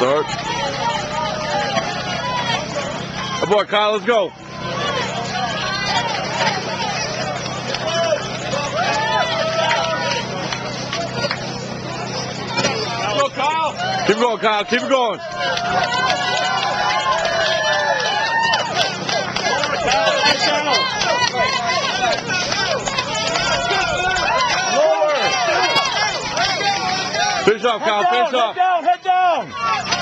Start. Aboard, Kyle, let's go. Go, Kyle. Keep it going, Kyle. Keep it going. Finish off, Kyle. Finish off. Head down.